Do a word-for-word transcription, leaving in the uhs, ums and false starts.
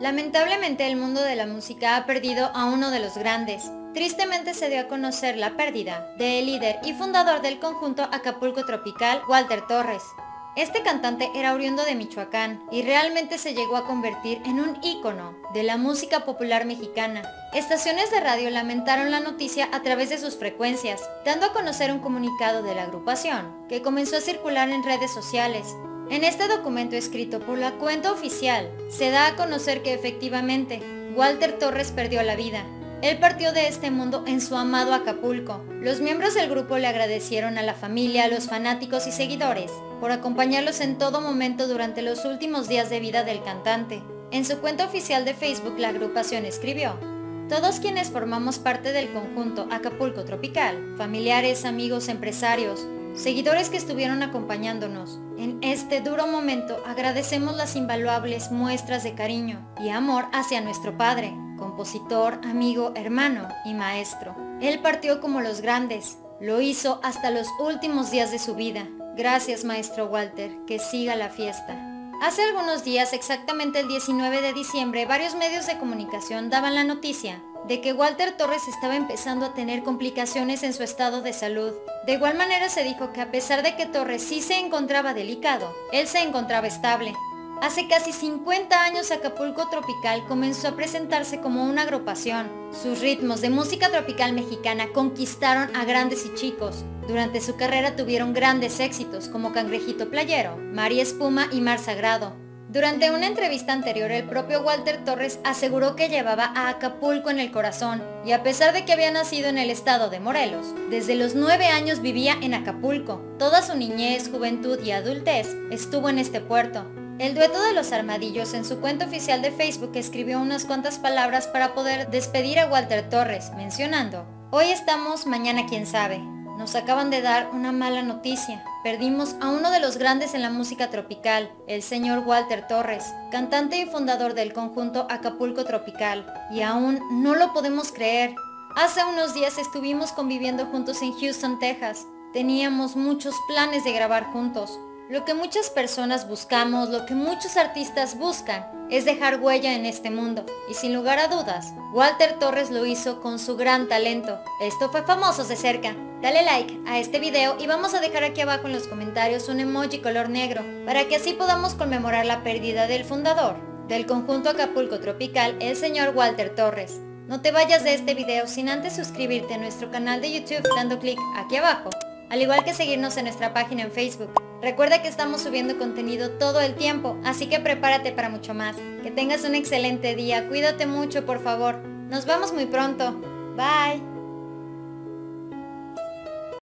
Lamentablemente el mundo de la música ha perdido a uno de los grandes. Tristemente se dio a conocer la pérdida del líder y fundador del conjunto Acapulco Tropical, Walter Torres. Este cantante era oriundo de Michoacán y realmente se llegó a convertir en un ícono de la música popular mexicana. Estaciones de radio lamentaron la noticia a través de sus frecuencias, dando a conocer un comunicado de la agrupación, que comenzó a circular en redes sociales. En este documento escrito por la cuenta oficial, se da a conocer que efectivamente, Walter Torres perdió la vida. Él partió de este mundo en su amado Acapulco. Los miembros del grupo le agradecieron a la familia, a los fanáticos y seguidores por acompañarlos en todo momento durante los últimos días de vida del cantante. En su cuenta oficial de Facebook, la agrupación escribió: todos quienes formamos parte del conjunto Acapulco Tropical, familiares, amigos, empresarios, seguidores que estuvieron acompañándonos en este duro momento, agradecemos las invaluables muestras de cariño y amor hacia nuestro padre, compositor, amigo, hermano y maestro. Él partió como los grandes, lo hizo hasta los últimos días de su vida. Gracias, maestro Walter, que siga la fiesta. Hace algunos días, exactamente el diecinueve de diciembre, varios medios de comunicación daban la noticia de que Walter Torres estaba empezando a tener complicaciones en su estado de salud. De igual manera se dijo que a pesar de que Torres sí se encontraba delicado, él se encontraba estable. Hace casi cincuenta años Acapulco Tropical comenzó a presentarse como una agrupación. Sus ritmos de música tropical mexicana conquistaron a grandes y chicos. Durante su carrera tuvieron grandes éxitos como Cangrejito Playero, María Espuma y Mar Sagrado. Durante una entrevista anterior, el propio Walter Torres aseguró que llevaba a Acapulco en el corazón, y a pesar de que había nacido en el estado de Morelos, desde los nueve años vivía en Acapulco. Toda su niñez, juventud y adultez estuvo en este puerto. El dueto de los Armadillos en su cuenta oficial de Facebook escribió unas cuantas palabras para poder despedir a Walter Torres, mencionando: hoy estamos, mañana quién sabe. Nos acaban de dar una mala noticia. Perdimos a uno de los grandes en la música tropical, el señor Walter Torres, cantante y fundador del conjunto Acapulco Tropical. Y aún no lo podemos creer. Hace unos días estuvimos conviviendo juntos en Houston, Texas. Teníamos muchos planes de grabar juntos. Lo que muchas personas buscamos, lo que muchos artistas buscan, es dejar huella en este mundo. Y sin lugar a dudas, Walter Torres lo hizo con su gran talento. Esto fue Famosos de Cerca. Dale like a este video y vamos a dejar aquí abajo en los comentarios un emoji color negro, para que así podamos conmemorar la pérdida del fundador del conjunto Acapulco Tropical, el señor Walter Torres. No te vayas de este video sin antes suscribirte a nuestro canal de YouTube dando clic aquí abajo, al igual que seguirnos en nuestra página en Facebook. Recuerda que estamos subiendo contenido todo el tiempo, así que prepárate para mucho más. Que tengas un excelente día, cuídate mucho por favor. Nos vemos muy pronto. Bye.